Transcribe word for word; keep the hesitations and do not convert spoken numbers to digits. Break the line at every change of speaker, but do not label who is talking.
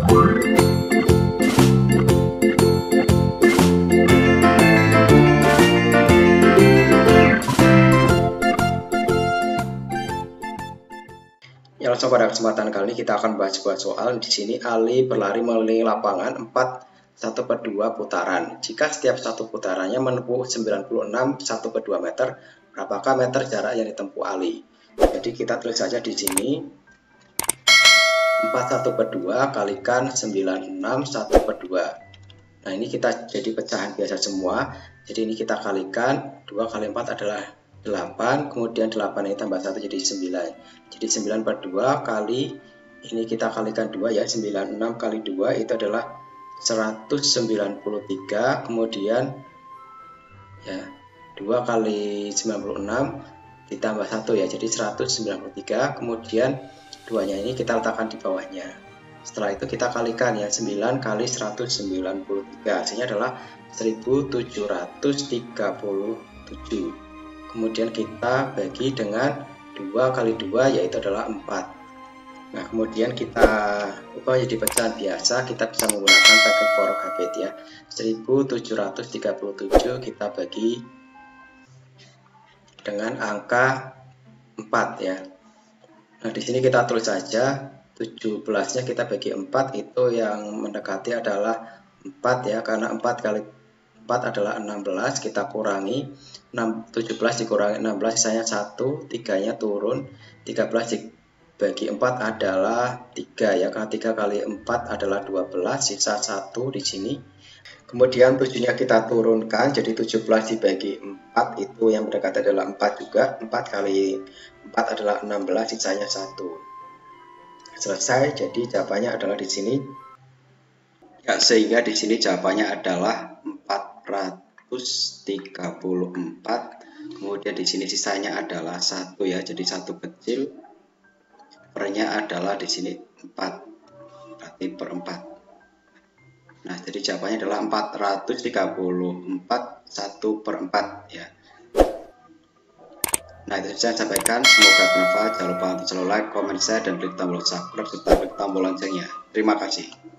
Ya, langsung pada kesempatan kali ini kita akan bahas sebuah soal. Di sini Ali berlari mengelilingi lapangan empat satu per dua putaran. Jika setiap satu putarannya menempuh sembilan puluh enam satu per dua meter, berapakah meter jarak yang ditempuh Ali? Jadi kita tulis saja di sini empat satu per dua kalikan sembilan puluh enam satu per dua. Nah, ini kita jadi pecahan biasa semua. Jadi ini kita kalikan, dua kali empat adalah delapan, kemudian delapan ini tambah satu jadi sembilan. Jadi sembilan per dua kali ini kita kalikan dua ya, sembilan puluh enam kali dua itu adalah seratus sembilan puluh tiga, kemudian ya dua kali sembilan puluh enam ditambah satu ya, jadi seratus sembilan puluh tiga, kemudian duanya ini kita letakkan di bawahnya. Setelah itu kita kalikan ya, sembilan kali seratus sembilan puluh tiga, hasilnya adalah seribu tujuh ratus tiga puluh tujuh. Kemudian kita bagi dengan dua kali dua, yaitu adalah empat. Nah, kemudian kita ubah jadi pecahan biasa, kita bisa menggunakan teknik poros habit ya. seribu tujuh ratus tiga puluh tujuh kita bagi dengan angka empat ya. Nah, di sini kita tulis saja tujuh belas-nya kita bagi empat, itu yang mendekati adalah empat ya, karena empat kali empat adalah enam belas, kita kurangi tujuh belas dikurangi enam belas sisanya satu, tiga-nya turun, tiga belas dibagi empat adalah tiga ya, karena tiga kali empat adalah dua belas, sisa satu di sini. Kemudian tujuh-nya kita turunkan, jadi tujuh belas dibagi empat itu yang mendekati adalah empat juga, empat kali empat adalah enam belas, sisanya satu. Selesai, jadi jawabannya adalah di sini. Ya, sehingga di sini jawabannya adalah empat ratus tiga puluh empat. Kemudian di sini sisanya adalah satu ya, jadi satu kecil. Pernya adalah di sini empat, berarti per empat. Nah, jadi jawabannya adalah empat ratus tiga puluh empat satu per empat ya. Nah, itu saya sampaikan, semoga bermanfaat. Jangan lupa untuk selalu like, comment, share, dan klik tombol subscribe serta klik tombol loncengnya. Terima kasih.